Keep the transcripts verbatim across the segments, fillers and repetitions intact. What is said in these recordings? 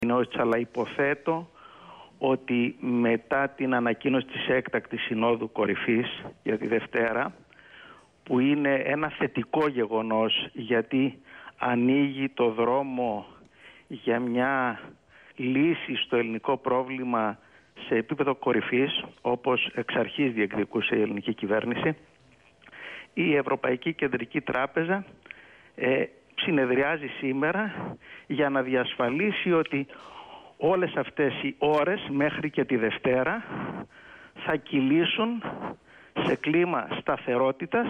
αλλά υποθέτω ότι μετά την ανακοίνωση της έκτακτης Συνόδου Κορυφής για τη Δευτέρα, που είναι ένα θετικό γεγονός γιατί ανοίγει το δρόμο για μια λύση στο ελληνικό πρόβλημα σε επίπεδο κορυφής, όπως εξ αρχής διεκδικούσε η ελληνική κυβέρνηση, η Ευρωπαϊκή Κεντρική Τράπεζα ε, συνεδριάζει σήμερα για να διασφαλίσει ότι όλες αυτές οι ώρες μέχρι και τη Δευτέρα θα κυλήσουν σε κλίμα σταθερότητας,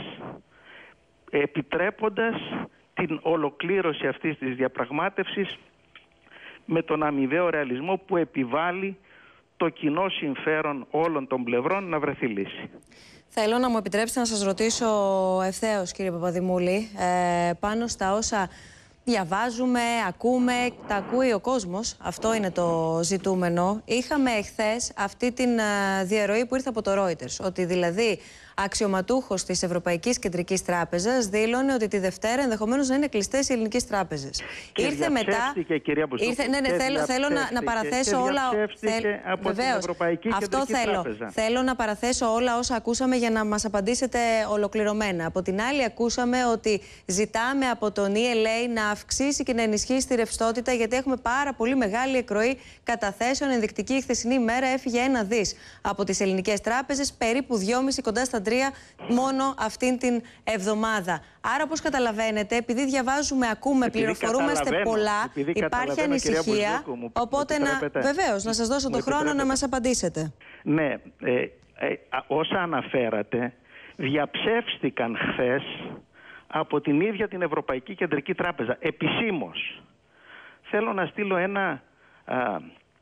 επιτρέποντας την ολοκλήρωση αυτής της διαπραγμάτευσης με τον αμοιβαίο ρεαλισμό που επιβάλλει το κοινό συμφέρον όλων των πλευρών να βρεθεί λύση. Θέλω να μου επιτρέψετε να σας ρωτήσω ευθέως, κύριε Παπαδημούλη, ε, πάνω στα όσα διαβάζουμε, ακούμε, τα ακούει ο κόσμος. Αυτό είναι το ζητούμενο. Είχαμε εχθές αυτή την uh, διαρροή που ήρθε από το Reuters, ότι δηλαδή αξιωματούχος της Ευρωπαϊκής Κεντρικής Τράπεζας δήλωνε ότι τη Δευτέρα ενδεχομένως να είναι κλειστές οι ελληνικές τράπεζες. Και ήρθε μετά. Κυρία Μπουζούκου, ήρθε, ναι, ναι, θέλω, θέλω να, να παραθέσω όλα. Θέλ, από βεβαίως, την Ευρωπαϊκή αυτό Κεντρική θέλω. Τράπεζα. Θέλω να παραθέσω όλα όσα ακούσαμε για να μας απαντήσετε ολοκληρωμένα. Από την άλλη, ακούσαμε ότι ζητάμε από τον ι ελ έι να αυξήσει και να ενισχύσει τη ρευστότητα, γιατί έχουμε πάρα πολύ μεγάλη εκροή καταθέσεων. Ενδεικτική η χθεσινή ημέρα έφυγε ένα δις από τις ελληνικές τράπεζες, περίπου δυόμισι κοντά στα τρία μόνο αυτήν την εβδομάδα. Άρα, όπως καταλαβαίνετε, επειδή διαβάζουμε, ακούμε, επειδή πληροφορούμαστε πολλά, υπάρχει ανησυχία. Μου, οπότε, να, βεβαίως, να σας δώσω το χρόνο να μας απαντήσετε. Ναι, ε, ε, όσα αναφέρατε διαψεύστηκαν χθες από την ίδια την Ευρωπαϊκή Κεντρική Τράπεζα, επισήμως. Θέλω να στείλω ένα α,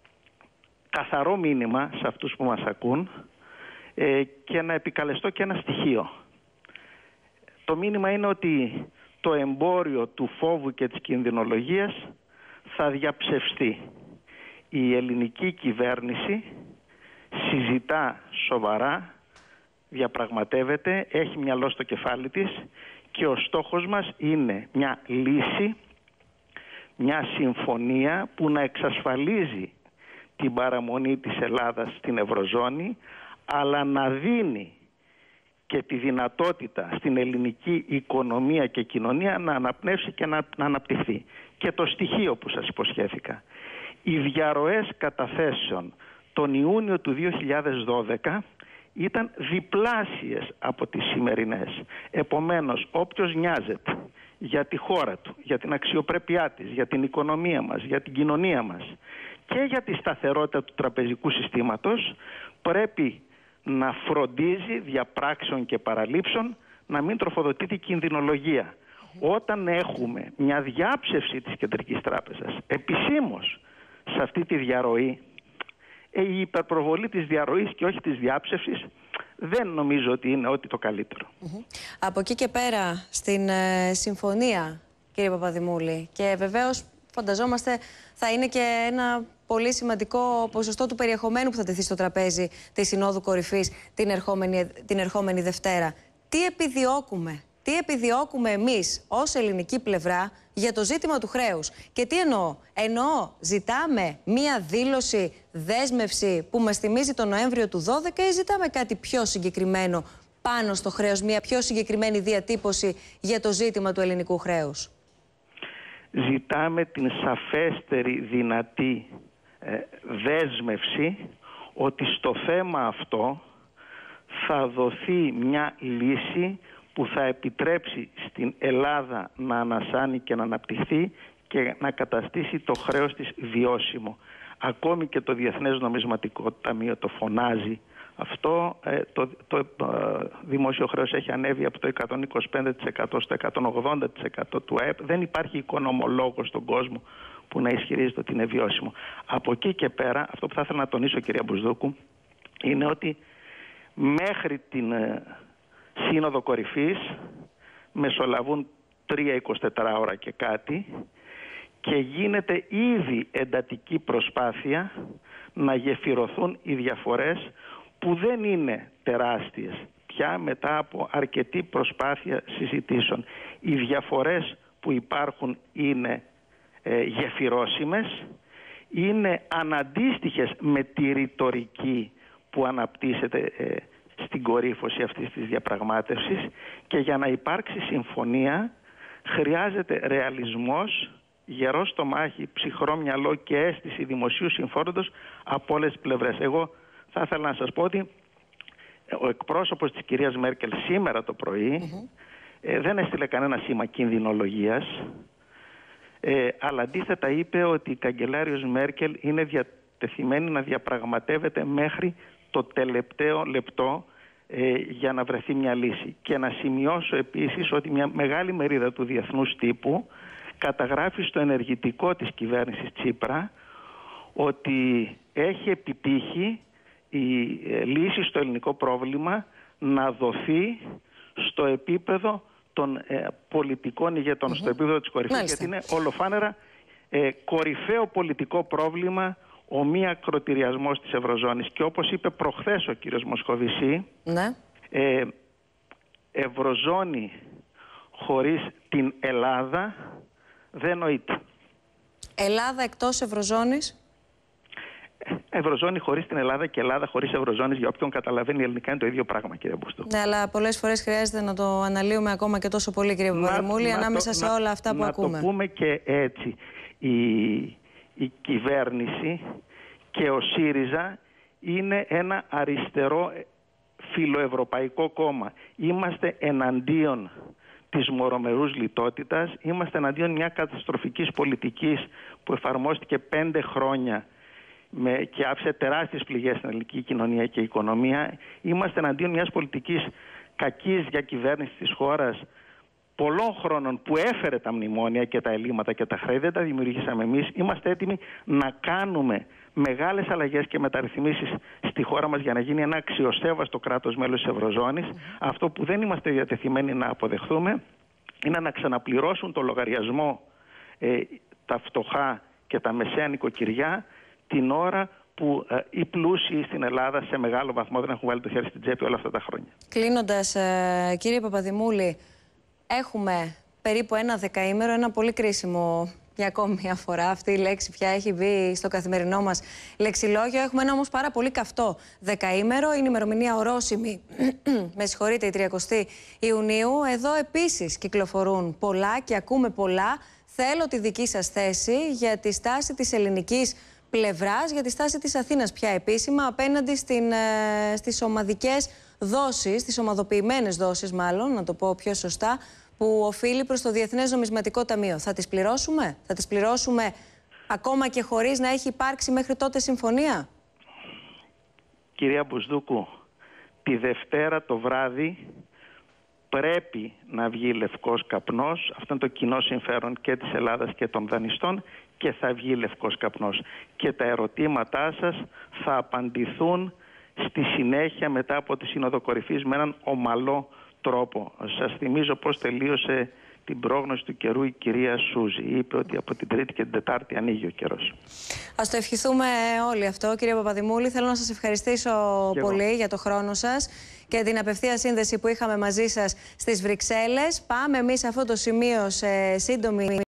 καθαρό μήνυμα σε αυτούς που μας ακούν ε, και να επικαλεστώ και ένα στοιχείο. Το μήνυμα είναι ότι το εμπόριο του φόβου και της κινδυνολογίας θα διαψευστεί. Η ελληνική κυβέρνηση συζητά σοβαρά, διαπραγματεύεται, έχει μυαλό στο κεφάλι της και ο στόχος μας είναι μια λύση, μια συμφωνία που να εξασφαλίζει την παραμονή της Ελλάδας στην Ευρωζώνη, αλλά να δίνει και τη δυνατότητα στην ελληνική οικονομία και κοινωνία να αναπνεύσει και να, να αναπτυχθεί. Και το στοιχείο που σας υποσχέθηκα. Οι διαρροές καταθέσεων τον Ιούνιο του δύο χιλιάδες δώδεκα ήταν διπλάσιες από τις σημερινές. Επομένως, όποιος νοιάζεται για τη χώρα του, για την αξιοπρέπειά της, για την οικονομία μας, για την κοινωνία μας και για τη σταθερότητα του τραπεζικού συστήματος, πρέπει να φροντίζει διαπράξεων και παραλήψεων να μην τροφοδοτεί την κινδυνολογία. Όταν έχουμε μια διάψευση της Κεντρικής Τράπεζας επισήμως σε αυτή τη διαρροή, η υπερπροβολή της διαρροής και όχι της διάψευσης δεν νομίζω ότι είναι ό,τι το καλύτερο. Mm-hmm. Από εκεί και πέρα στην ε, συμφωνία, κύριε Παπαδημούλη, και βεβαίως φανταζόμαστε θα είναι και ένα πολύ σημαντικό ποσοστό του περιεχομένου που θα τεθεί στο τραπέζι της Συνόδου Κορυφής την ερχόμενη, την ερχόμενη Δευτέρα. Τι επιδιώκουμε, τι επιδιώκουμε εμείς ως ελληνική πλευρά για το ζήτημα του χρέους? Και τι εννοώ? Εννοώ ζητάμε μία δήλωση, δέσμευση που μας θυμίζει τον Νοέμβριο του δώδεκα, ή ζητάμε κάτι πιο συγκεκριμένο πάνω στο χρέος, μία πιο συγκεκριμένη διατύπωση για το ζήτημα του ελληνικού χρέους? Ζητάμε την σαφέστερη δυνατή ε, δέσμευση ότι στο θέμα αυτό θα δοθεί μια λύση που θα επιτρέψει στην Ελλάδα να ανασάνει και να αναπτυχθεί και να καταστήσει το χρέος της βιώσιμο. Ακόμη και το Διεθνές Νομισματικό Ταμείο το φωνάζει αυτό. Ε, το, το, το δημόσιο χρέος έχει ανέβει από το εκατόν είκοσι πέντε τοις εκατό στο εκατόν ογδόντα τοις εκατό του ΑΕΠ. Δεν υπάρχει οικονομολόγος στον κόσμο που να ισχυρίζεται ότι είναι βιώσιμο. Από εκεί και πέρα, αυτό που θα ήθελα να τονίσω, κυρία Μπουσδούκου, είναι ότι μέχρι την ε, Σύνοδο Κορυφής μεσολαβούν τρία εικοσιτετράωρα και κάτι και γίνεται ήδη εντατική προσπάθεια να γεφυρωθούν οι διαφορές που δεν είναι τεράστιες πια μετά από αρκετή προσπάθεια συζητήσεων. Οι διαφορές που υπάρχουν είναι ε, γεφυρώσιμες. είναι αναντίστοιχες με τη ρητορική που αναπτύσσεται ε, στην κορύφωση αυτής της διαπραγμάτευσης, και για να υπάρξει συμφωνία χρειάζεται ρεαλισμός, γερό στομάχι, ψυχρό μυαλό και αίσθηση δημοσίου συμφέροντος από όλες τις πλευρές. Εγώ θα ήθελα να σας πω ότι ο εκπρόσωπος της κυρίας Μέρκελ σήμερα το πρωί mm-hmm. ε, δεν έστειλε κανένα σήμα κινδυνολογίας, ε, αλλά αντίθετα είπε ότι η καγκελάριος Μέρκελ είναι διατεθειμένη να διαπραγματεύεται μέχρι το τελευταίο λεπτό ε, για να βρεθεί μια λύση. Και να σημειώσω επίσης ότι μια μεγάλη μερίδα του διεθνούς τύπου καταγράφει στο ενεργητικό της κυβέρνησης Τσίπρα ότι έχει επιτύχει η λύση στο ελληνικό πρόβλημα να δοθεί στο επίπεδο των ε, πολιτικών ηγετών, mm-hmm. στο επίπεδο της κορυφής. Μάλιστα. Γιατί είναι ολοφάνερα ε, κορυφαίο πολιτικό πρόβλημα ο μη ακροτηριασμός της Ευρωζώνης. Και όπως είπε προχθές ο κύριος Μοσχοβησή, ναι. ε, Ευρωζώνη χωρίς την Ελλάδα δεν νοείται. Ελλάδα εκτός Ευρωζώνης. Ευρωζώνη χωρίς την Ελλάδα και Ελλάδα χωρίς Ευρωζώνης, για όποιον καταλαβαίνει ελληνικά, είναι το ίδιο πράγμα, κύριε Μπουστού. Ναι, αλλά πολλές φορές χρειάζεται να το αναλύουμε ακόμα και τόσο πολύ, κύριε Παπαδημούλη, ανάμεσα το, σε όλα αυτά να, που να ακούμε. Να το πούμε και έτσι. Η, η κυβέρνηση και ο ΣΥΡΙΖΑ είναι ένα αριστερό φιλοευρωπαϊκό κόμμα. Είμαστε εναντίον της μορομερούς λιτότητας, είμαστε εναντίον μια καταστροφικής πολιτικής που εφαρμόστηκε πέντε χρόνια με, και άφησε τεράστιες πληγές στην ελληνική κοινωνία και οικονομία. Είμαστε εναντίον μιας πολιτικής κακής διακυβέρνησης της χώρας πολλών χρόνων που έφερε τα μνημόνια και τα ελλείμματα και τα χρέη. Δεν τα δημιουργήσαμε εμείς. Είμαστε έτοιμοι να κάνουμε μεγάλες αλλαγές και μεταρρυθμίσεις στη χώρα μας για να γίνει ένα αξιοσέβαστο κράτος μέλος της Ευρωζώνης. Mm-hmm. Αυτό που δεν είμαστε διατεθειμένοι να αποδεχθούμε είναι να ξαναπληρώσουν το λογαριασμό ε, τα φτωχά και τα μεσαία νοικοκυριά την ώρα που ε, οι πλούσιοι στην Ελλάδα σε μεγάλο βαθμό δεν έχουν βάλει το χέρι στην τσέπη όλα αυτά τα χρόνια. Κλείνοντας, ε, κύριε Παπαδημούλη, έχουμε περίπου ένα δεκαήμερο, ένα πολύ κρίσιμο για ακόμη μια φορά. Αυτή η λέξη πια έχει μπει στο καθημερινό μας λεξιλόγιο. Έχουμε ένα όμως πάρα πολύ καυτό δεκαήμερο. Είναι η ημερομηνία ορόσημη, με συγχωρείτε, η τριαντοστή Ιουνίου. Εδώ επίσης κυκλοφορούν πολλά και ακούμε πολλά. Θέλω τη δική σας θέση για τη στάση της ελληνικής πλευράς, για τη στάση της Αθήνας πια επίσημα απέναντι στην, ε, στις ομαδικές δόσεις, στις ομαδοποιημένες δόσεις μάλλον, να το πω πιο σωστά, που οφείλει προς το Διεθνές Νομισματικό Ταμείο. Θα τις πληρώσουμε, θα τις πληρώσουμε ακόμα και χωρίς να έχει υπάρξει μέχρι τότε συμφωνία. Κυρία Μπουσδούκου, τη Δευτέρα το βράδυ πρέπει να βγει λευκός καπνός. Αυτό είναι το κοινό συμφέρον και της Ελλάδας και των δανειστών, και θα βγει λευκός καπνός. Και τα ερωτήματά σας θα απαντηθούν στη συνέχεια μετά από τη Σύνοδο Κορυφής με έναν ομαλό τρόπο. Σας θυμίζω πώς τελείωσε την πρόγνωση του καιρού η κυρία Σούζη. Είπε ότι από την Τρίτη και την Τετάρτη ανοίγει ο καιρός. Ας το ευχηθούμε όλοι αυτό, κύριε Παπαδημούλη. Θέλω να σας ευχαριστήσω και πολύ εγώ για το χρόνο σας και την απευθεία σύνδεση που είχαμε μαζί σας στις Βρυξέλλες. Πάμε εμείς σε αυτό το σημείο σε σύντομη